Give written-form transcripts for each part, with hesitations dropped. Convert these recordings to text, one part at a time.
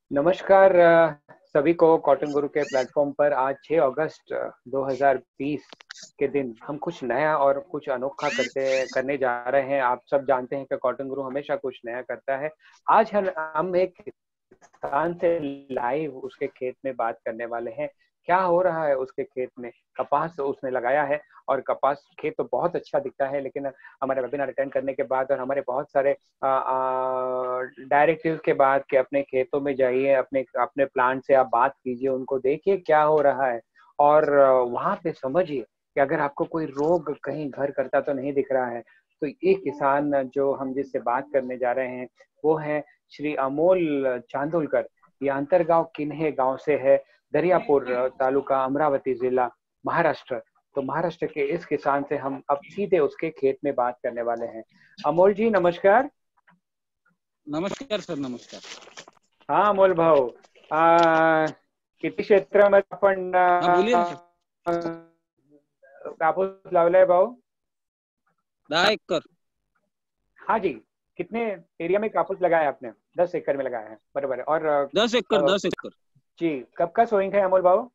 नमस्कार सभी को कॉटन गुरु के प्लेटफॉर्म पर आज 6 अगस्त 2020 के दिन हम कुछ नया और कुछ अनोखा करने जा रहे हैं। आप सब जानते हैं कि कॉटन गुरु हमेशा कुछ नया करता है। आज हम एक किसान से लाइव उसके खेत में बात करने वाले हैं। क्या हो रहा है उसके खेत में? कपास उसने लगाया है और कपास खेत तो बहुत अच्छा दिखता है, लेकिन हमारे वेबिनार अटेंड करने के बाद और हमारे बहुत सारे डायरेक्टिव के बाद कि अपने खेतों में जाइए, अपने अपने प्लांट से आप बात कीजिए, उनको देखिए क्या हो रहा है और वहां पे समझिए कि अगर आपको कोई रोग कहीं घर करता तो नहीं दिख रहा है। तो ये किसान जो हम जिससे बात करने जा रहे हैं वो है श्री अमोल चांदोलकर। ये अंतरगांव किन्हे गांव से है, दरियापुर तालुका, अमरावती जिला, महाराष्ट्र। तो महाराष्ट्र के इस किसान से हम अब सीधे उसके खेत में बात करने वाले हैं। अमोल जी नमस्कार। नमस्कार सर, नमस्कार. हा अमोल भाऊ, किती क्षेत्रामध्ये आपण बोलिए ना सर. कापूस लावलाय भाऊ? 10 एकड़. हाँ जी, कितने एरिया में कापूस लगाया आपने? 10 एकड़ में लगाया है, बराबर है। और 10 एकड़, 10 एकड़. जी, कब का सोइंग है अमोल भाऊ?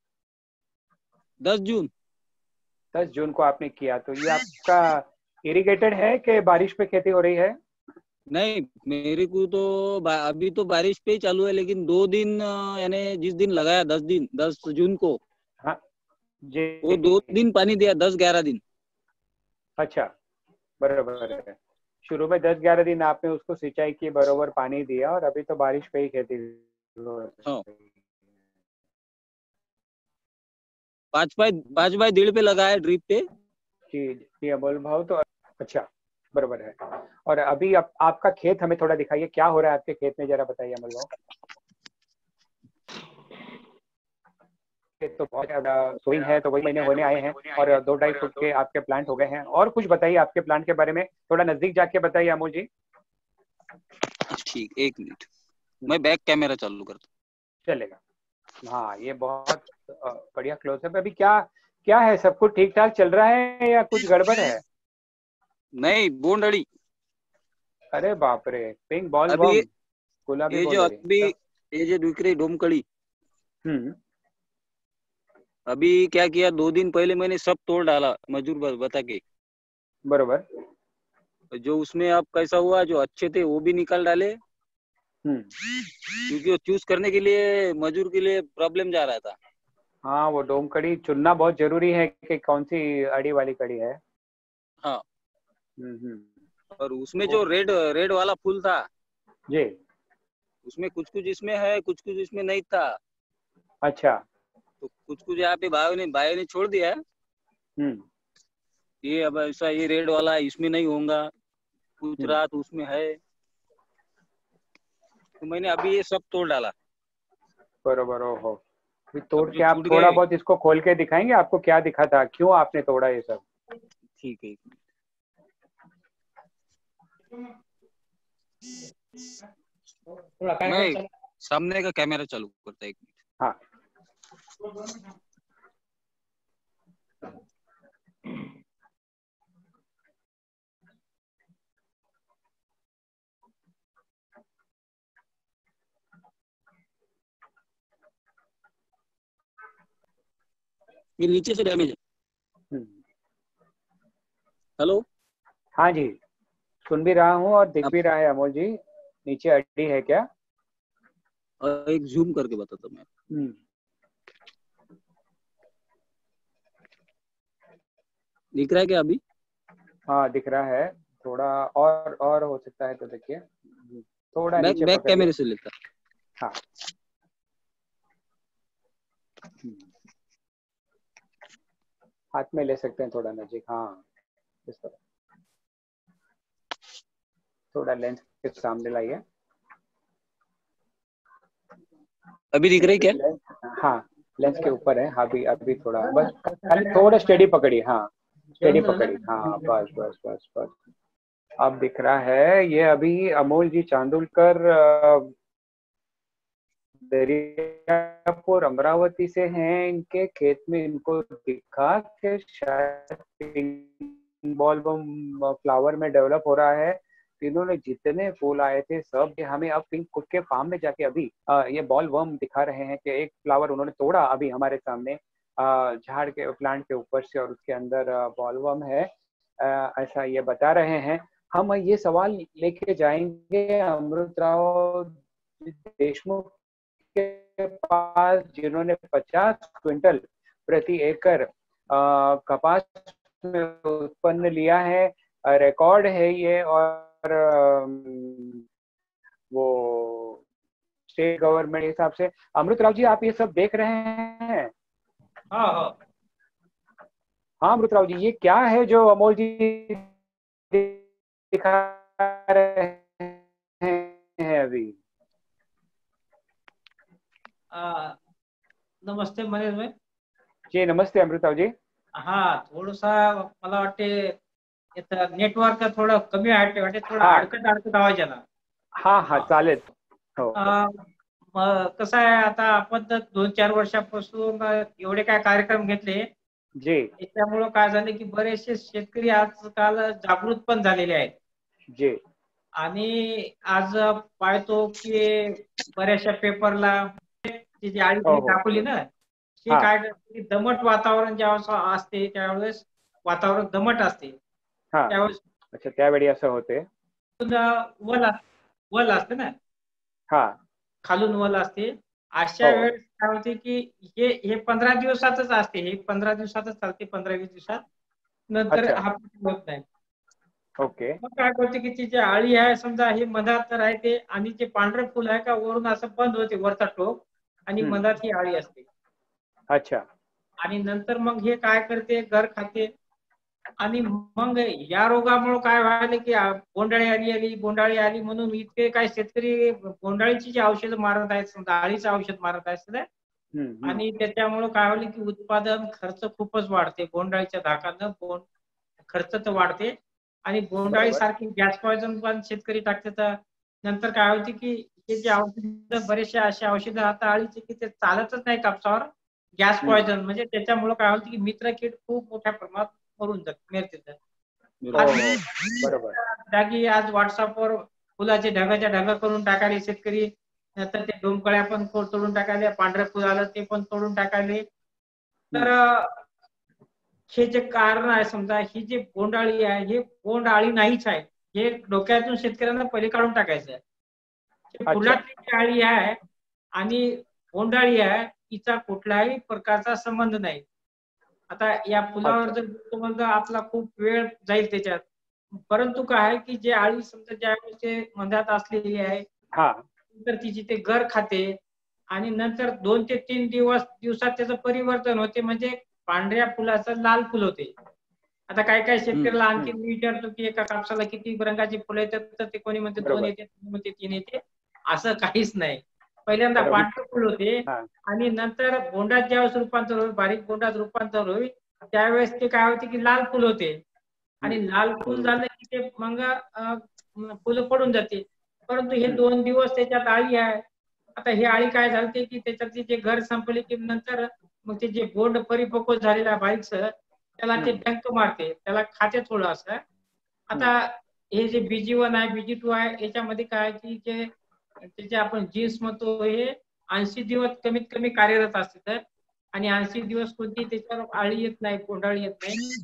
10 जून. 10 जून को आपने किया। तो ये आपका इरिगेटेड है कि बारिश पे खेती हो रही है? नहीं, मेरे को तो अभी तो बारिश पे ही चालू है, लेकिन 2 दिन यानी जिस दिन लगाया 10 दिन, 10 जून को, हाँ जी, वो 2 दिन पानी दिया, 10-11 दिन. अच्छा, बराबर है। शुरू में 10-11 दिन आपने उसको सिंचाई की, बरोबर पानी दिया, और अभी तो बारिश पे ही खेती हो हाँ, रही है। 5 बाय 1.5 पे लगाया ड्रिप पे. जी जी अमोल भाव, तो अच्छा, बराबर है। और अभी आपका खेत हमें थोड़ा दिखाइए, क्या हो रहा है आपके खेत में, जरा बताइए अमोल भाव। खेत तो बहुत ज्यादा सोइंग है, तो वही महीने होने आए हैं और 2-2.5 फुट के आपके प्लांट हो गए हैं। और कुछ बताइए आपके प्लांट के बारे में, थोड़ा नजदीक जाके बताइए अमोल जी। ठीक, 1 मिनट, मैं बैक कैमरा चालू करता चलेगा। हाँ, ये बहुत बढ़िया क्लोजअप है। अभी क्या क्या है, सब कुछ ठीक ठाक चल रहा है या कुछ गड़बड़ है? हूँ. नहीं, बोंडड़ी. अरे बाप रे, पिंक बॉल अभी वर्म, गुलाबी ये जो बोंडरी। अभी ये जो दिख रही डोमकड़ी, हम्म। अभी क्या किया, 2 दिन पहले मैंने सब तोड़ डाला मजदूर बता के. बरोबर। जो उसमें अब कैसा हुआ, जो अच्छे थे वो भी निकाल डाले, हम्म। क्योंकि वो चूज करने के लिए मजदूर के लिए प्रॉब्लम जा रहा था. हाँ, वो डोम कड़ी चुनना बहुत जरूरी है कि कौन सी अड़ी वाली कड़ी है। हाँ, हम्म। और उसमें वो जो रेड रेड वाला फूल था, जी। उसमें कुछ कुछ इसमें है, कुछ कुछ इसमें नहीं था. अच्छा। तो कुछ कुछ यहाँ पे भाइयों ने छोड़ दिया है. हम्म। ये अब ऐसा, ये रेड वाला इसमें नहीं होगा, कुछ हम्म। रात उसमें है. तो मैंने अभी ये सब तोड़ डाला. बरोबर। ओहो, अभी तोड़ अब जो के आप छूट थोड़ा गए. बहुत इसको खोल के दिखाएंगे, आपको क्या दिखा था, क्यों आपने तोड़ा ये सब? ठीक है. मैं सामने का कैमरा चालू करता, 1 मिनट. हाँ। ये नीचे से डैमेज है. हम्म। हेलो. हाँ जी, सुन भी रहा हूँ और दिख अब भी रहा है अमोल जी। नीचे अड्डी है क्या? एक जूम करके बताता मैं. हम्म। दिख रहा है क्या अभी? हाँ दिख रहा है। थोड़ा और हो सकता है तो देखिए, थोड़ा बैक नीचे बैक पकड़िए। कैमरे से लेता. हाँ। हम्म। हाथ में ले सकते हैं थोड़ा नजीक, हाँ, इस तरह। थोड़ा लेंस के सामने लाइए। अभी दिख रही है क्या? लेंस, हाँ, लेंस के ऊपर है। हाँ, अभी अभी थोड़ा, बस खाली थोड़ा स्टेडी पकड़िए। हाँ, स्टेडी पकड़िए। हाँ, बस बस बस बस, अब दिख रहा है। ये अभी अमोल जी चांदुलकर दरियापुर अमरावती से हैं। इनके खेत में इनको दिखा कि शायद पिंक बॉल बम फ्लावर में डेवलप हो रहा है। इन्होंने जितने फूल आए थे सब हमें अब खुद के फार्म में जाके अभी ये बॉल वर्म दिखा रहे हैं कि एक फ्लावर उन्होंने तोड़ा अभी हमारे सामने झाड़ के प्लांट के ऊपर से, और उसके अंदर बॉल वर्म है, ऐसा ये बता रहे हैं। हम ये सवाल लेके जाएंगे अमृत राव देशमुख के पास, जिन्होंने 50 क्विंटल प्रति एकड़ कपास में उत्पन्न लिया है, रिकॉर्ड है ये। और वो स्टेट गवर्नमेंट के हिसाब से। अमृत राव जी, आप ये सब देख रहे हैं? हाँ हाँ हाँ अमृत राव जी, ये क्या है जो अमोल जी दिखा रहे हैं अभी? नमस्ते मनीष भाई. जी नमस्ते अमृत राव जी. हा, थोडसा मला वाटते नेटवर्क थोडं कमी आहे वाटते, थोडं हा. अडकत आवाज आला. हा हा चालेल. हो. कसं आहे, आता आपण 2-4 वर्षापासून एवढे काय कार्यक्रम घेतले जी. त्यामुळे काय झाले की बरेचसे शेतकरी आजकाल जागृत पण झालेले आहेत. जी. आणि आज पाहतो की बऱ्याचशा पेपरला जी आळी दाखवली ना, की काय करते, दमट वातावरण ज्यावेळेस असते त्यावेळेस वातावरण दमट असते त्यावेळेस. अच्छा, त्यावेळी असं होते. वल असते ना, हा, खालून वल असते. अशा वेळेस काय होते की हे 15 दिवसातच असते, हे 15 दिवसातच चालते, 15-20 दिवसात नंतर हा होत नाही. ओके. मग काय करते की ती जी आळी आहे समजा हे मधात राहते आणि जे पांढरं फुल आहे का वरून असं बंद होते वरचा टोक, आणि मधात ही आळी असते. अच्छा. आणि नंतर मग हे काय करते, घर खाते. आणि मग या रोगामुळे काय व्हायला की बोंडाळी आली म्हणून इतके काय शेतकरी बोंडाळीची जी औषधं मारत आहेत, समजा आळीचं औषध मारत आहेत, आणि त्याच्यामुळे काय होईल की उत्पादन खर्च खूपच वाढते. बोंडाळीच्या धाकानं खर्च तर वाढते, आणि बोंडाळी सारखी गॅस पॉइझन पण शेतकरी टाकतात. नंतर काय होते की हे जे औषध, बरेचसे असे औषधं आता आळीचे की ते चालतच नाही कापसावर, गॅस पॉइझन. म्हणजे त्याच्यामुळे काय होते की मित्र कीड खूप मोठ्या प्रमाणात मरून जाते. जागी आज व्हॉट्सअपवर फुलाचे ढगाच्या ढगा करून टाकायले शेतकरी. नंतर ते डोमकळ्या पण तोडून टाकायले, पांढरं फुल आलं ते पण तोडून टाकायले. तर हे जे कारण आहे, समजा ही जी बोंडाळी आहे, हे बोंडाळी नाहीच आहे, हे डोक्यातून शेतकऱ्यांना पहिले काढून टाकायचं आहे. फुलाची जी आळी आहे आणि बोंडाळी आहे, हिचा कुठल्याही प्रकारचा संबंध नाही. आता या फुलावर जर तुम्हाला आपला खूप वेळ जाईल त्याच्यात, परंतु काय आहे की जे आळी समजा ज्या मधात असलेली आहे, तर तिची ते घर खाते, आणि नंतर 2 ते 3 दिवसात त्याचं परिवर्तन होते, म्हणजे पांढऱ्या फुलाचं लाल फुल होते. आता काय काय शेतकऱ्याला आणखी मी विचारतो की एका कापसाला किती रंगाची फुलं येतात, तर ते कोणी म्हणते 2 येते, कोणी म्हणते 3 येते. असं काहीच नाही. पहिल्यांदा पांढरं फुल होते, आणि नंतर बोंडात ज्यावेळेस रूपांतर होईल, बारीक बोंडात रूपांतर होईल, त्यावेळेस ते काय होते की लाल फुल होते, आणि लाल फुल झालं की ते मग फुलं पडून जाते. परंतु हे 2 दिवस त्याच्यात आळी आहे. आता ही आळी काय झाली की त्याच्यातली जे घर संपले की नंतर मग ते जे बोंड परिपक्व झालेला बारीकसं, त्याला ते डंक मारते, त्याला खाते थोडं असं. आता हे जे BG1 आहे, BG2 आहे, याच्यामध्ये काय की त्याचे आपण जीन्स म्हणतो, हे 80 दिवस कमीत कमी कार्यरत असते, आणि 80 दिवस कोणती त्याच्यावर आळी येत नाही, बोंडाळी येत नाही.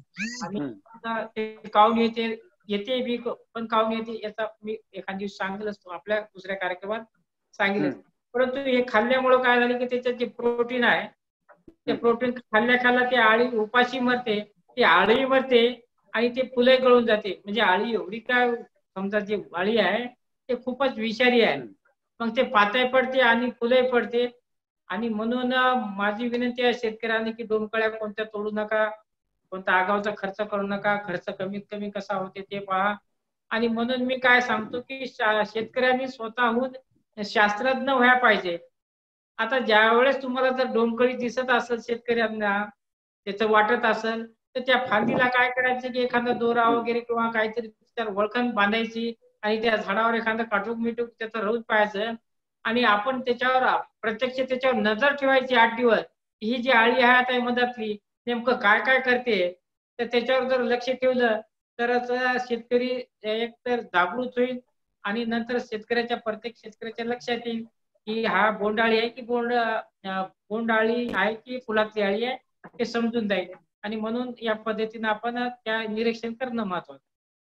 आणि ते काऊन येते बी, पण काऊन येते याचा मी एखाद दिवस सांगेलच, आपल्या दुसऱ्या कार्यक्रमात सांगेलच. परंतु हे खाल्ल्यामुळे काय झालं की त्याच्यात जे प्रोटीन आहे, ते प्रोटीन खाल्ल्या ते आळी उपाशी मरते, ती आळी मरते, आणि ते फुले गळून जाते. म्हणजे आळी एवढी काय, समजा जी आळी आहे ते खूपच विषारी आहे. मग ते पातळ पडते आणि फुले पडते. आणि म्हणून माझी विनंती आहे शेतकऱ्यांनी की डोमकळ्या कोणत्या तोडू नका, कोणता आगाऊचा खर्च करू नका, खर्च कमीत कमी कसा होते ते पहा. आणि म्हणून मी काय सांगतो की शेतकऱ्यांनी स्वतःहून शास्त्रज्ञ व्हायला पाहिजे. आता ज्या वेळेस तुम्हाला जर डोमकळी दिसत असेल शेतकऱ्यांना, त्याचं वाटत असेल, तर त्या फांदीला काय करायचं की एखादा दोरा वगैरे किंवा काहीतरी त्यावर वळखण बांधायची, आणि त्या झाडावर एखादं काटूक मिटूक त्याचं रोज पाहायचं, आणि आपण त्याच्यावर प्रत्यक्ष त्याच्यावर नजर ठेवायची 8 दिवस. ही जी आळी आहे आता मधातली नेमकं काय काय करते, तर त्याच्यावर जर लक्ष ठेवलं तरच शेतकरी एक तर जागृत होईल आणि नंतर प्रत्येक शेतकऱ्याच्या लक्षात येईल की हा बोंडाळी आहे की बोंडाळी आहे की फुलातली आळी आहे, हे समजून जाईल. आणि म्हणून या पद्धतीने आपण त्या निरीक्षण करणं महत्वाचं.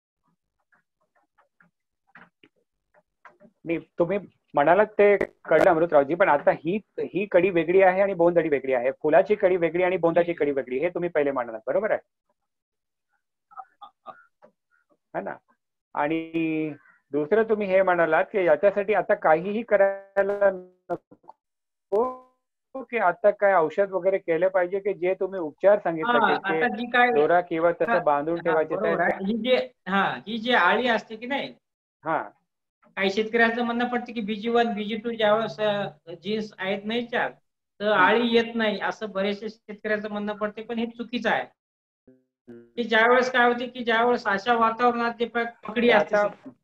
तुम्ही म्हणालात ते कळलं अमृतरावजी, पण आता ही कडी वेगळी आहे आणि बोंडअळी वेगळी आहे. फुलाची कडी वेगळी आणि बोंडाची कडी वेगळी, हे तुम्ही पहिले म्हणालात, बरोबर आहे ना? आणि दुसरं तुम्ही हे म्हणालात की याच्यासाठी आता काहीही करायला नको, की आता काय औषध वगैरे केलं पाहिजे की जे तुम्ही उपचार सांगितले दोरा किंवा तसं बांधून ठेवायचे. ही जी आळी असते की नाही, काही शेतकऱ्यांचं म्हणणं पडतं की BG1 BG2 ज्यावेळेस जीन्स आहेत नाही तर आळी येत नाही, असं बरेचसे शेतकऱ्यांचं म्हणणं पडते, पण हे चुकीचं आहे. की ज्यावेळेस काय होते की ज्यावेळेस अशा वातावरणात जे पकडी असते,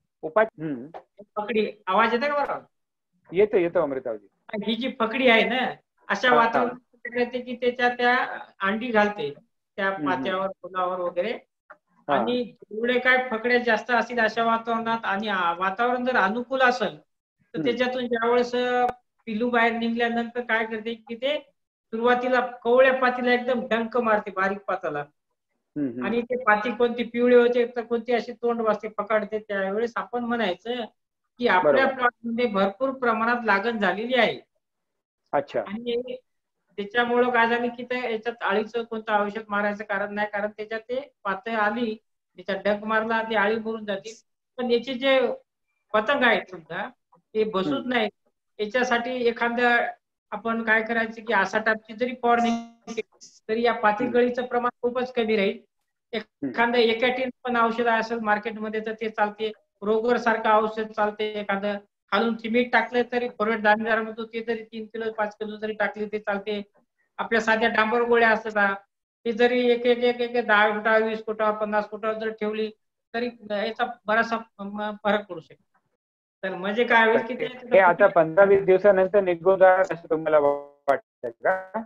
पकडी आवाज येते का बरोबर? येतो अमृतावजी. ही जी पकडी आहे ना, अशा वातावरणात की त्याच्या त्या अंडी घालते त्या पात्यावर फुलावर वगैरे. आणि जेवढे काय फकड्या जास्त असतील अशा वातावरणात आणि वातावरण जर अनुकूल असेल तर त्याच्यातून ज्यावेळेस पिलू बाहेर निघल्यानंतर काय करते की ते सुरुवातीला कवळ्या पातीला एकदम डंक मारते, बारीक पाताला. आणि ते पाती कोणती पिवळी होते तर कोणती अशी तोंड वाजते, पकडते. त्यावेळेस आपण म्हणायचं की आपल्या प्लॉटमध्ये भरपूर प्रमाणात लागण झालेली आहे. अच्छा. आणि त्याच्यामुळं काय झालं की याच्यात आळीचं कोणतं औषध मारायचं कारण नाही, कारण त्याच्यात ते पातळ आली, त्याच्यात डंक मारला, ती आळी मरून जाते. पण याचे जे पतंग आहेत समजा ते बसूच नाही. याच्यासाठी एखाद्या आपण काय करायचं की आसाटापची जरी फवारणी तरी या पाती गळीचं प्रमाण खूपच कमी राहील. एखादं एकाटीन पण औषध असेल मार्केटमध्ये तर ते चालते. रोगर सारखं औषध चालते. एखादं खालून चिमीट टाकलं तरी फॉरवर्ड दाणेदारामधून ते जरी 3 किलो 5 किलो जरी टाकले ते चालते. आपल्या साध्या डांबर गोळ्या असतात ते जरी एक 10 फुटा 20 फुटा 50 फुटावर जर ठेवली तरी याचा बराचसा फरक पडू शकतो. तर म्हणजे काय होईल की ते आता 15-20 दिवसानंतर निघून जाणार असं तुम्हाला वाटतं का?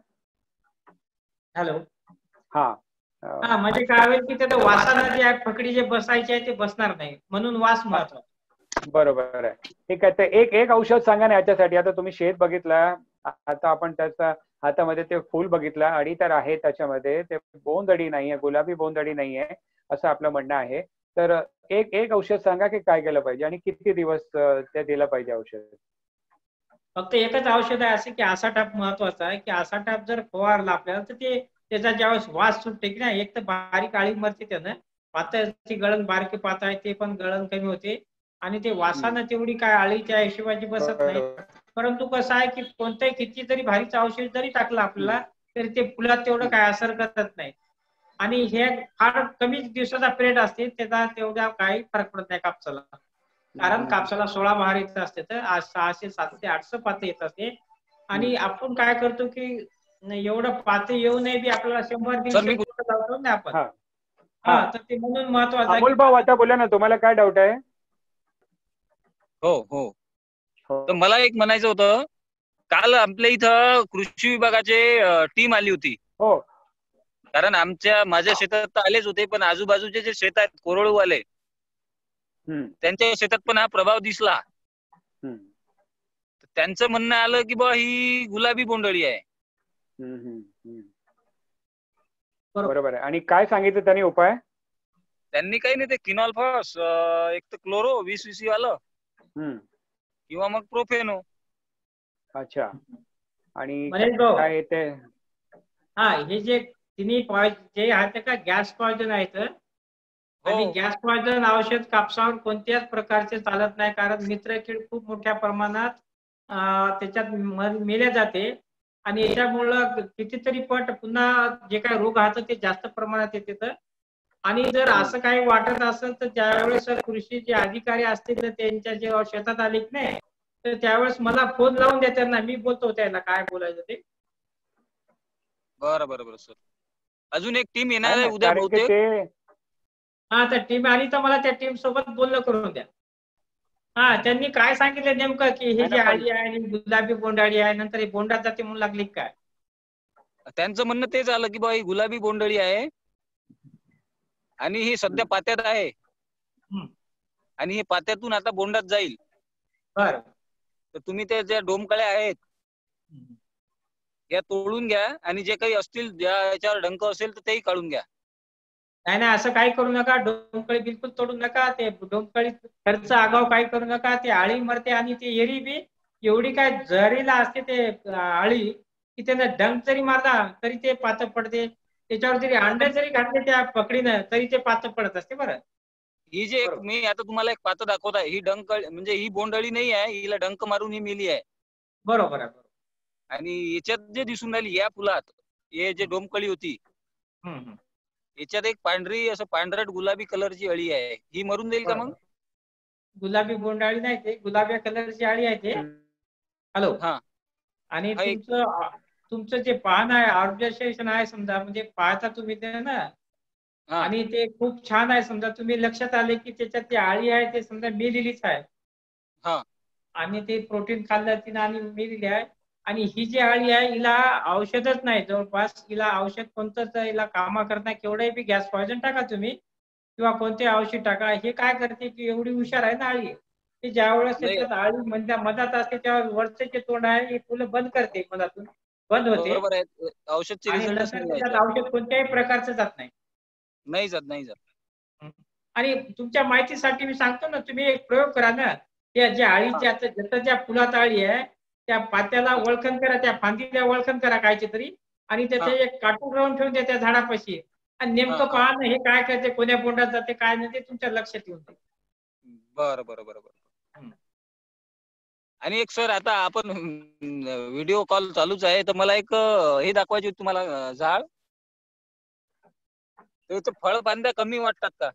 हॅलो. हा म्हणजे काय होईल की त्याचं वासाला जे फकडी जे बसायचे आहे ते बसणार नाही, म्हणून वास महत्वाचा. बरोबर आहे. ठीक आहे. तर एक औषध सांगा ना याच्यासाठी. आता तुम्ही शेत बघितला, आता आपण त्याचा हातामध्ये ते फूल बघितलं, अडी तर आहे त्याच्यामध्ये, ते बोंडअळी नाहीये, गुलाबी बोंडअळी नाहीये असं आपलं म्हणणं आहे. तर एक औषध सांगा की काय केलं पाहिजे आणि किती दिवस ते दिलं पाहिजे औषध? फक्त एकच औषध आहे असं की आसाटाप महत्वाचा आहे, की आसाटाप जर फवारला आपल्याला तर ते त्याचा ज्यावेळेस वास सुटते की नाही, एक तर बारीक आळी मरते त्यानं, पातळची गळण बारकी पातळ आहे ते पण गळण कमी होते आणि ते वासानं तेवढी काय आळीच्या हिशोबाची बसत नाही. परंतु कसं आहे की कोणतंही किती जरी भारीचं औषध जरी टाकलं आपल्याला तरी ते फुलात तेवढं काय असर करत नाही. आणि हे फार कमी दिवसाचा पिरियड असते, त्याचा तेवढा काही फरक पडत नाही कापसाला. कारण कापसाला 16 बहार येत असते तर 600 700 800 पाते येत असते. आणि आपण काय करतो की एवढं पाते येऊ नये बी आपल्याला 100-150 लावतो ना आपण. तर ते म्हणून महत्वाचं आहे. अमोल भाऊ आता बोला ना, तुम्हाला काय डाऊट आहे? हो. तर मला एक म्हणायचं होतं, काल आपल्या इथं कृषी विभागाचे टीम आली होती. हो. कारण माझ्या शेतात तर आलेच होते, पण आजूबाजूचे जे शेत आहेत कोरडवाले त्यांच्या शेतात पण हा प्रभाव दिसला. त्यांचं म्हणणं आलं की बा ही गुलाबी बोंडअळी आहे. बरोबर आहे. आणि काय सांगितलं त्यांनी उपाय? त्यांनी काही नाही, ते किनॉल्फॉस एक तर क्लोरो 20 cc आलं किंवा मग प्रोफेनो. अच्छा. आणि काय येते? हे जे तिन्ही जे आहेत का गॅस पॉइझन आहेत. आणि गॅस पॉइझन औषध कापसावर कोणत्याच प्रकारचे चालत नाही, कारण मित्रकीड खूप मोठ्या प्रमाणात त्याच्यात मेल्या जाते आणि याच्यामुळं कितीतरी पट पुन्हा जे काही रोग आहेत ते जास्त प्रमाणात येते. आणि जर असं काही वाटत असेल तर ज्यावेळेस कृषी जे अधिकारी असतील त्यांच्या जे शेतात आले की नाही तर त्यावेळेस मला फोन लावून द्या त्यांना, मी बोलतो त्यांना काय बोलायचं ते. बरं सर. अजून एक टीम येणार आहे उद्या बहुतेक. तर टीम आली तर मला त्या टीम सोबत बोलणं करून द्या. त्यांनी काय सांगितलं नेमकं की हे जे आळी आहे आणि गुलाबी बोंडअळी आहे, नंतर हे बोंडात जाते म्हणून लागली काय? त्यांचं म्हणणं तेच आलं की बा ही गुलाबी बोंडअळी आहे आणि ही सध्या पात्यात आहे आणि हे पात्यातून आता बोंडात जाईल. बरं. तर तुम्ही त्या ज्या डोमकळ्या आहेत या तोडून घ्या आणि जे काही असतील ज्या याच्यावर डंक असेल तर तेही काढून घ्या. नाही नाही, असं काही करू नका. डोमकळी बिलकुल तोडू नका. ते डोमकळी खर्च आगाव काही करू नका. ते आळी मरते आणि ते एरी बी एवढी काय जहरीला असते ते आळी की त्यांना डंक जरी मारला तरी ते पातळ पडते. त्याच्यावर जरी अंडे जरी घातले त्या पकडीनं तरी ते पातळ पडत असते. बरं. ही जे मी आता तुम्हाला एक पातं दाखवत आहे, ही डंक म्हणजे ही बोंडअळी नाही आहे, हिला डंक मारून ही मेली आहे. बरोबर आहे. आणि याच्यात जे दिसून राहिली या फुलात हे जे डोमकळी होती याच्यात एक पांढरी असं पांढरट गुलाबी कलरची अळी आहे, ही मरून जाईल का मग? गुलाबी बोंडाळी नाही, ते गुलाबी कलरची अळी आहे ते. हॅलो. हा. आणि तुमचं जे पान आहे ऑब्झर्वेशन आहे समजा, म्हणजे पाहता तुम्ही ते ना, आणि ते खूप छान आहे. समजा तुम्ही लक्षात आले की त्याच्यात ती आळी आहे ते समजा मेलेलीच आहे. आणि ते प्रोटीन खाल्लं तिनं आणि मेलेली आहे. आणि ही जी आळी आहे हिला औषधच नाही जवळपास. हिला औषध कोणतंच हिला कामा करता केवढंही बी गॅस पॉइझन टाका तुम्ही किंवा कोणते औषध टाका, हे काय करते की एवढी हुशार आहे ना आळी, की ज्या वेळेस त्याच्यात आळी म्हणजे मधात असते त्यावर वरचे जे तोंड आहे हे फुलं बंद करते, मधातून बंद होते. बरोबर आहे. औषधचे आणि रिझल्ट नंतर त्याच्यात औषध कोणत्याही प्रकारचं जात नाही. नाही जात. आणि तुमच्या माहितीसाठी मी सांगतो ना, तुम्ही एक प्रयोग करा ना, त्या ज्या आळीच्या जसं ज्या फुलात आळी आहे त्या पात्याला वळखण करा, त्या फांदीला वळखण करा कायचे तरी, आणि त्याचे एक काटून राहून ठेवून द्या त्या झाडापाशी. आणि नेमकं पहा ना हे काय करते, कोण्या बोंडात जाते काय नाही ते तुमच्या लक्षात येऊन जाईल. बरं. आणि एक सर आता आपण व्हिडिओ कॉल चालूच आहे तर मला एक हे दाखवायचे तुम्हाला झाड, त्याचं फळफांद्या कमी वाटतात का?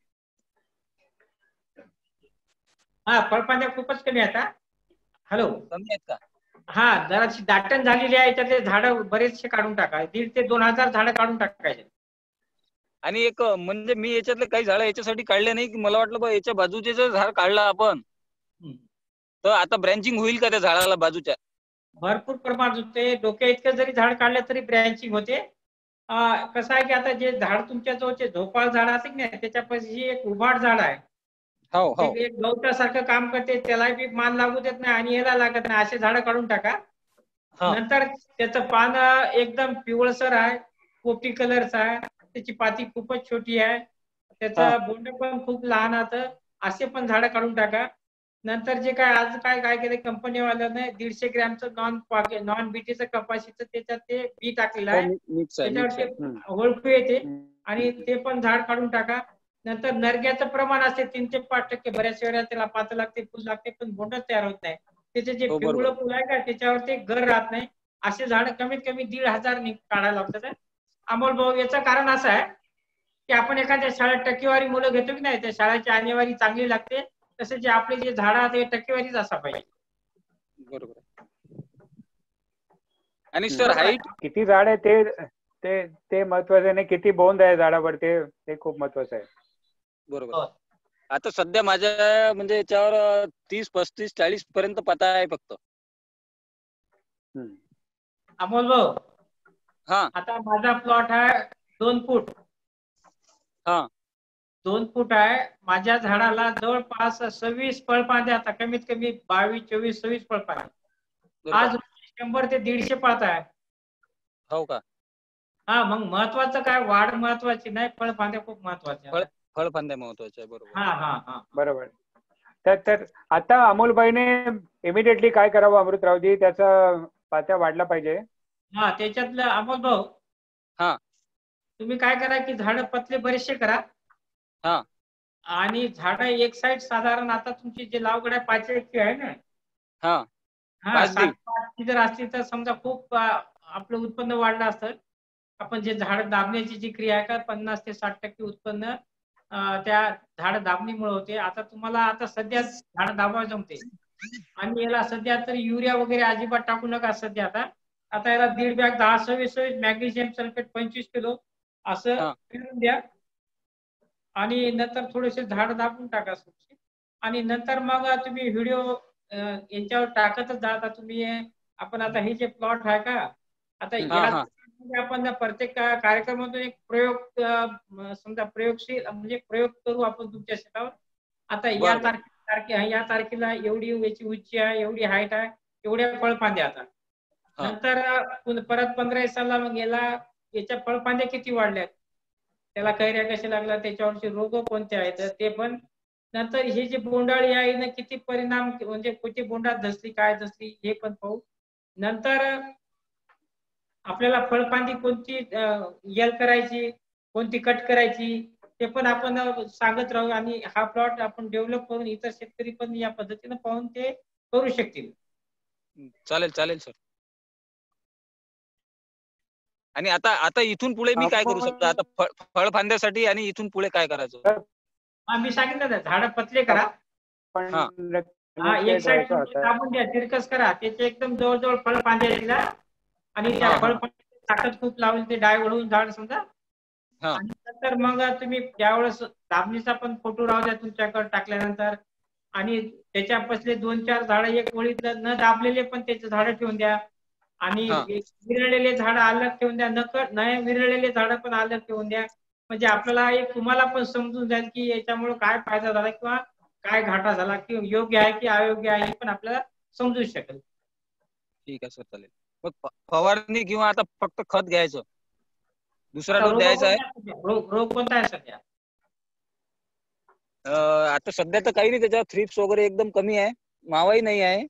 हा, फळफांद्या खूपच कमी आहेत. हॅलो. कमी आहेत का? हा, जराशी दाटण झालेली आहे, त्यातले झाड बरेचसे काढून टाका. 1,500 ते 2,000 झाडं काढून टाकायचे. आणि एक म्हणजे मी याच्यातले काही झाड याच्यासाठी काढले नाही की मला वाटलं बा याच्या बाजूचे जर झाड काढलं आपण तर आता ब्रँचिंग होईल का त्या झाडाला बाजूच्या? भरपूर प्रमाणात होते. डोक्या इतकं जरी झाड काढलं तरी ब्रँचिंग होते. कसं आहे की आता जे झाड तुमच्या जवळचे झोपाळ झाड असेल ना, त्याच्यापाशी एक उभाट झाड आहे, एक गवतासारखं काम करते, त्याला बी मान लागू देत नाही आणि याला लागत नाही, असे झाडं काढून टाका. नंतर त्याचं पान एकदम पिवळसर आहे, पोपटी कलरचं आहे, त्याची पाती खूपच छोटी आहे, त्याचं बोंड पण खूप लहान आहे, असे पण झाडं काढून टाका. नंतर जे काय आज काय केलं कंपनीवाल्याने 150 ग्रॅमचं नॉन बीटीचं कपाशीचं त्याच्यात ते बी टाकलेलं आहे, त्याच्यावर ते ओळखू येते आणि ते पण झाड काढून टाका. नंतर नरग्याचं प्रमाण असते 3 ते 5%. बऱ्याच वेळा त्याला पात लागते, फुल लागते, पण बोंडच तयार होत नाही. त्याचे जे पिवळं फुल आहे का त्याच्यावर ते घर राहत नाही. असे झाड कमीत कमी 1,500 काढायला लागतात. अमोल भाऊ, याचं कारण असं आहे की आपण एखाद्या शाळेत टक्केवारी मुलं घेतो की नाही, त्या शाळेची आणेवारी चांगली लागते, तसे जे आपले जे झाड आहेत ते टक्केवारीच असा पाहिजे. बरोबर. आणि सर हाईट किती झाड आहे ते महत्वाचं नाही, किती बोंड आहे झाडावर ते खूप महत्वाचं आहे. बरोबर. आता सध्या माझ्या म्हणजे याच्यावर 30, 35, 40 पर्यंत पाता आहे फक्त. अमोल भाऊ, आता माझा प्लॉट आहे 2 फूट. 2 फूट आहे. माझ्या झाडाला जवळपास 26 फळफांद्या, आता कमीत कमी 22, 24, 26 फळफांद्या. आज 100 ते 150 पात आहे. हो का? हा, मग महत्वाचं काय, वाढ महत्वाची नाही, फळफांद्या खूप महत्वाच्या. फळफांद्या महत्वाच्या. बरोबर. हा बरोबर. तर आता अमोलबाईने इमिडिएटली काय करावं अमृतरावजी, त्याचा पात्या वाढला पाहिजे. हा, त्याच्यातलं अमोल भाऊ, तुम्ही काय करा की झाड पतले बरेचसे करा. आणि झाड एक साईड साधारण आता तुमची जे लावगड आहे 5 एकर आहे ना, 7 जर असली तर समजा खूप आपलं उत्पन्न वाढलं असतं. आपण जे झाड दाबण्याची जी क्रिया आहे का 50 ते 60% उत्पन्न त्या झाड दाबणीमुळे होते. आता तुम्हाला आता सध्या झाड दाबायला जमते आणि याला सध्या तर युरिया वगैरे अजिबात टाकू नका सध्या. आता याला 1.5 बॅग 10-26 मॅग्नेशियम सल्फेट 25 किलो असं फिरून द्या आणि नंतर थोडेसे झाड दाबून टाका. आणि नंतर मग तुम्ही व्हिडिओ यांच्यावर टाकतच जा. आता तुम्ही आपण आता हे जे प्लॉट आहे का, आता या आपण प्रत्येक कार्यक्रमातून एक प्रयोग समजा प्रयोगशील म्हणजे प्रयोग करू आपण तुमच्या शेतावर. आता या तारखेला एवढी याची उंची आहे, एवढी हाईट आहे, एवढ्या फळफांद्या आता. नंतर परत 15 दिवसाला मग याच्या फळफांद्या किती वाढल्यात, त्याला कैऱ्या कशा लागल्या, त्याच्यावरचे रोग कोणते आहेत ते पण. नंतर ही जी बोंडाळी आहे ना किती परिणाम म्हणजे किती बोंडात धसली काय धसली हे पण पाहू. नंतर आपल्याला फळफांदी कोणती यल करायची, कोणती कट करायची ते पण आपण सांगत राहू. आणि हा प्लॉट आपण डेव्हलप करून इतर शेतकरी पण या पद्धतीने पाहून ते करू शकतील. चालेल चालेल सर. आणि आता आता इथून पुढे मी काय करू शकतो आता फळफांद्यासाठी, आणि इथून पुढे काय करायचं? मी सांगितलं ना, झाड पतले करा, एक साइड दाबून द्या, तिरकस करा, त्याचे एकदम जवळजवळ फळफांद्या दिला आणि त्या फळफांद्याची ताकद खूप लावली ते डाय वळून झाड समजा. आणि नंतर मग तुम्ही त्यावेळेस दाबणीचा पण फोटो राहू द्या तुमच्याकडे टाकल्यानंतर. आणि त्याच्या पसले 2-4 झाड एक वळीत न दाबलेले पण त्याचे झाड ठेवून द्या. आणि विरळलेले झाड अलग ठेवून द्या, नाही विरळलेले झाड पण अलग ठेवून द्या. म्हणजे आपल्याला एक तुम्हाला पण समजून जाईल की याच्यामुळे काय फायदा झाला किंवा काय घाटा झाला, किंवा योग्य आहे की अयोग्य आहे हे पण आपल्याला समजू शकेल. ठीक आहे सर, चालेल. मग फवारणी किंवा आता फक्त खत घ्यायचं, दुसरा डोस द्यायचा आहे? रोग कोणता आहे सध्या? आता सध्या तर काही नाही, त्याच्यावर थ्रिप्स वगैरे एकदम कमी आहे, मावाही नाही आहे.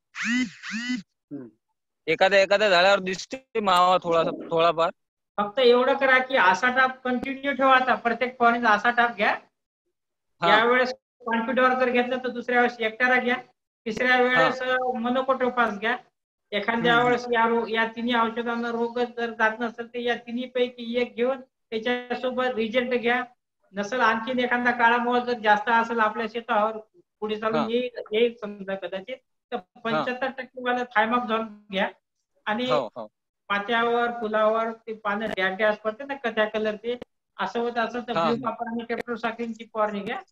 एखाद्या झाडावर दिसते मावा थोडाफार. फक्त एवढं करा की असा टाप कंटिन्यू ठेवा. आता प्रत्येक फवारणीचा असा टाप घ्या. यावेळेस कॉन्फिडर जर घेतलं तर दुसऱ्या वेळेस एकटारा घ्या, तिसऱ्या वेळेस मोनोकोटोपास घ्या. एखाद्या वेळेस या तिन्ही औषधांना रोग जर जात नसेल तर या तिन्ही पैकी एक घेऊन त्याच्यासोबत रिजल्ट घ्या. नसेल आणखीन एखादा काळामुळे जर जास्त असेल आपल्या शेतावर पुढे चालून येईल समजा कदाचित, तर 75% वाला थायमॉक्झॉन घ्या. आणि पात्यावर फुलावर ते पानं डॅश पडते ना कथ्या कलरचे, असं होत असं तर ब्ल्यू कॉपर आणि टेट्रोसायक्लिनची फवारणी घ्या.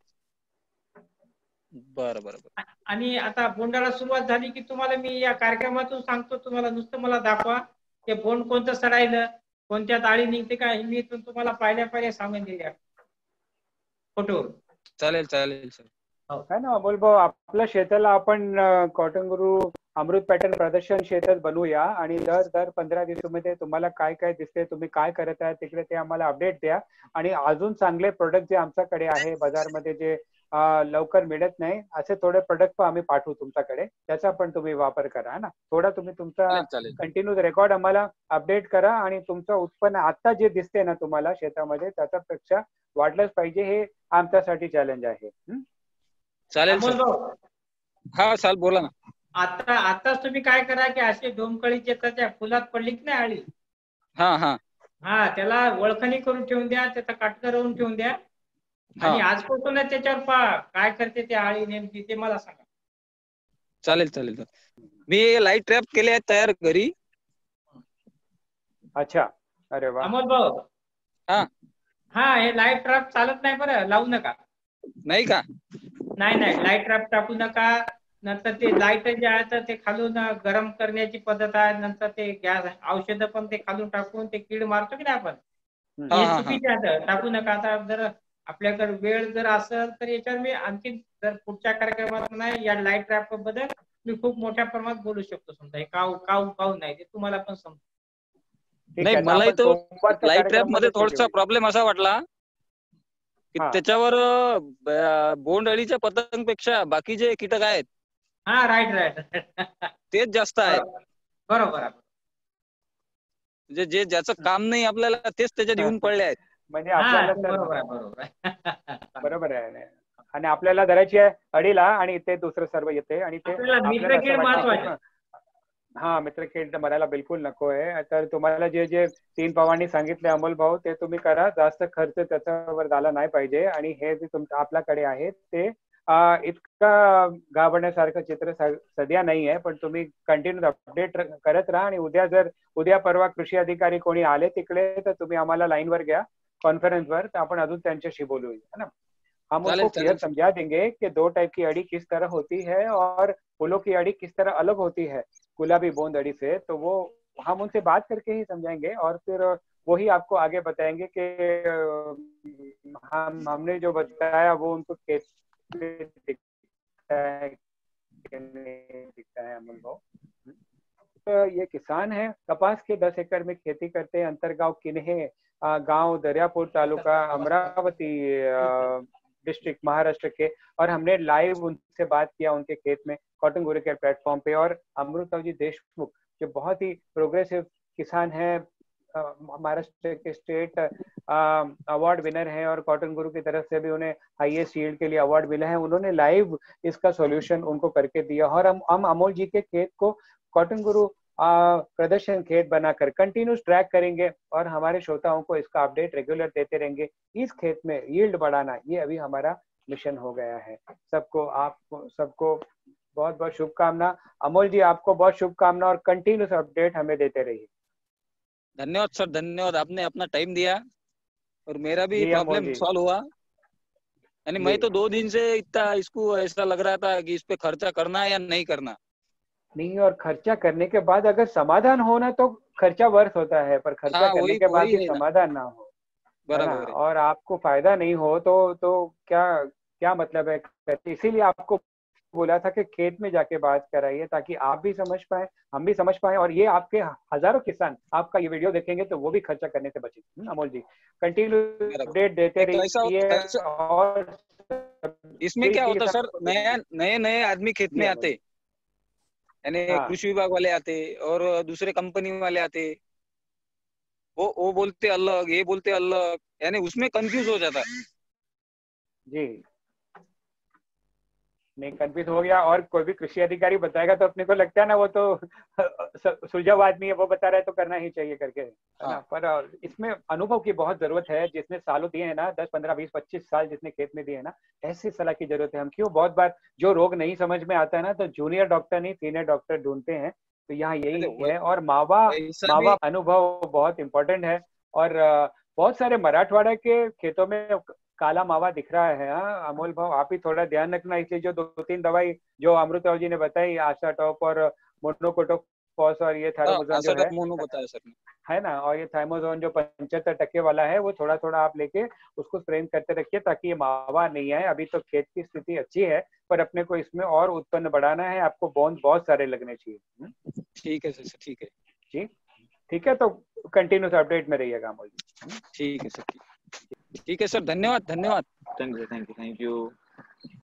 बरं. आणि आता बोंडाला सुरुवात झाली की तुम्हाला मी या कार्यक्रमातून सांगतो, तुम्हाला नुसतं मला दाखवा ते बोंड कोणतं सडायलं, कोणत्या ताळी निघते का, हे मी तुम्हाला पाहिल्या सांगून दिल्या फोटो. चालेल सर. है ना अमोल भाऊ, आपल्या शेताला आपण कॉटन गुरु अमृत पॅटर्न प्रदर्शन शेतात बनवूया आणि दर 15 दिवसामध्ये तुम्हाला काय काय दिसते, तुम्ही काय करत आहे तिकडे ते आम्हाला अपडेट द्या. आणि अजून चांगले प्रोडक्ट जे आमच्याकडे आहे बाजारमध्ये जे लवकर मिळत नाही असे थोडे प्रोडक्ट आम्ही पाठवू तुमच्याकडे, त्याचा पण तुम्ही वापर करा. है ना, थोडा तुम्ही तुमचा कंटिन्यू रेकॉर्ड आम्हाला अपडेट करा. आणि तुमचं उत्पन्न आता जे दिसते ना तुम्हाला शेतामध्ये त्याच्यापेक्षा वाढलंच पाहिजे, हे आमच्यासाठी चॅलेंज आहे. चालेल सर. चाल बोला ना. आताच तुम्ही काय करा की असे डोमकळी त्या फुलात पडली की नाही आळी, त्याला वळखणी करून ठेवून द्या, त्याचा काटकर करून ठेवून द्या. आणि आजपासून त्याच्यावर पहा काय करते ते आळी नेमकी ते मला सांगा. चालेल. मी लाईट ट्रॅप केले आहेत तयार घरी. अच्छा, अरे वा. अमोल भाऊ, हे लाईट ट्रॅप चालत नाही बरं, लावू नका. नाही का? नाही, लाईट ट्रॅप टाकू नका. नंतर ते लाईट जे आहे तर ते खालून गरम करण्याची पद्धत आहे. नंतर ते गॅस औषध पण ते खालून टाकून ते कीड मारतो की नाही आपण, हे चुकीचे आहे, टाकू नका. आता जर आपल्याकडे वेळ जर असेल तर याच्यावर मी आणखी जर पुढच्या कार्यक्रमात नाही या लाईट ट्रॅप बद्दल मी खूप मोठ्या प्रमाणात बोलू शकतो. समजा हे काऊ नाही ते तुम्हाला पण समजा. नाही, मला तो लाईट ट्रॅप मध्ये थोडासा प्रॉब्लेम असा वाटला की त्याच्यावर बोंडअळीच्या पतंगपेक्षा बाकी जे कीटक आहेत राईट तेच जास्त आहेत. बरोबर. जे ज्याचं काम नाही आपल्याला तेच त्याच्यात येऊन पडले आहेत. म्हणजे आपल्याला बरोबर आहे. आणि आपल्याला धरायची आहे अडीला आणि ते दुसरं सर्व येते. आणि ते मित्रकीड मरायला बिलकुल नको आहे. तर तुम्हाला जे 3 फवारणी सांगितले अमोल भाऊ ते तुम्ही करा, जास्त खर्च त्याच्यावर झाला नाही पाहिजे. आणि हे जे तुमचं आपल्याकडे आहे ते इतका घाबरण्यासारखं चित्र सध्या नाही आहे, पण तुम्ही कंटिन्यू अपडेट करत राहा. आणि उद्या परवा कृषी अधिकारी कोणी आले तिकडे तर तुम्ही आम्हाला लाईनवर घ्या कॉन्फ्रेंस वर, तर आपण अजून त्यांच्याशी बोलूया. है ना, हम उनको क्लियर समझा देंगे कि 2 टाइप की अड़ी किस तरह होती है और फूलों की अड़ी किस तरह अलग होती है गुलाबी बोंद अड़ी से, तो वो हम उनसे बात करके ही समझाएंगे. और फिर वही आपको आगे बताएंगे कि हमने जो बताया वो उनको कैसे दिखता है कि नहीं दिखता है अमल भाव। तो ये किसान है, कपास के 10 एकड़ में खेती करते हैं, अंतरगांव किन्हे गांव दरियापुर तालुका अमरावती डिस्ट्रिक्ट महाराष्ट्र के। और हमने लाइव उनसे बात किया उनके खेत में कॉटन गुरु के प्लेटफॉर्म पे। और अमृताजी देशमुख जो बहुत ही प्रोग्रेसिव किसान है, महाराष्ट्र के स्टेट अवार्ड विनर है और कॉटन गुरु की तरफ से भी उन्हें हाईएस्ट यील्ड के लिए अवार्ड मिला है, उन्होंने लाइव इसका सॉल्यूशन उनको करके दिया। और हम अमोल जी के खेत को कॉटन गुरु प्रदर्शन खेत बनाकर कंटिन्यूस ट्रैक करेंगे और हमारे श्रोताओं को इसका अपडेट रेगुलर देते रहेंगे। इस खेत में यील्ड बढ़ाना ये अभी हमारा मिशन हो गया है। सबको बहुत बहुत शुभकामना। अमोल जी आपको बहुत शुभकामना और कंटिन्यूस अपडेट हमें देते रहिए। धन्यवाद सर, धन्यवाद, आपने अपना टाइम दिया और मेरा भी प्रॉब्लम सॉल्व हुआ। यानी मैं तो 2 दिन से इतना इसको ऐसा लग रहा था कि इस पे खर्चा करना है या नहीं करना। नहीं, और खर्चा करने के बाद अगर समाधान होना तो खर्चा वर्थ होता है, पर खर्चा करने के बाद भी समाधान ना हो, बराबर, और आपको फायदा नहीं हो तो क्या मतलब है। इसीलिए आपको बोला था कि खेत में जाके बात कराइए ताकि आप भी समझ पाए, हम भी समझ पाए, और ये आपके हजारों किसान आपका ये वीडियो देखेंगे तो वो भी खर्चा करने से बचे। अमोल जी कंटिन्यू अपडेट देते रहिए। और इसमें क्या होता सर, नए आदमी खेत में आते, यानी कृषि विभाग वाले आते और दूसरे कंपनी वाले आते, वो बोलते अलग, ये बोलते अलग, यानी उसमें कंफ्यूज हो जाता है जी। नहीं, कंफ्यूज हो गया और कोई भी कृषि अधिकारी बताएगा तो अपने को लगता है ना वो तो सुलझाव आदमी है, वो बता रहा है तो करना ही चाहिए करके, है ना। पर इसमें अनुभव की बहुत जरूरत है, जिसने सालों दिए हैं ना, 10, 15, 20, 25 साल जिसने खेत में दिए हैं ना, ऐसी सलाह की जरूरत है। हम क्यों बहुत बार जो रोग नहीं समझ में आता है ना तो जूनियर डॉक्टर नहीं सीनियर डॉक्टर ढूंढते हैं, तो यहाँ यही है। और मावा अनुभव बहुत इंपॉर्टेंट है। और बहुत सारे मराठवाड़ा के खेतों में काला मावा दिख रहा है। अमोल भाव आप ही थोड़ा ध्यान रखना, इसलिए जो 2-3 दवाई जो अमृताओ जी ने बताई, आशा टॉप और मोनोकोटोफॉस और ये थायरोमोजोन जो है ना, और ये थाइमोजोन जो 75% वाला है, वो थोड़ा थोड़ा आप लेके उसको स्प्रे करते रखिए ताकि ये मावा नहीं आए। अभी तो खेत की स्थिति अच्छी है पर अपने को इसमें और उत्पन्न बढ़ाना है, आपको बॉन्ड बहुत सारे लगने चाहिए। ठीक है सर, ठीक है जी, ठीक है, तो कंटिन्यूस अपडेट में रहिएगा अमोल जी। ठीक है सर, ठीक है सर, धन्यवाद, धन्यवाद, थैंक यू।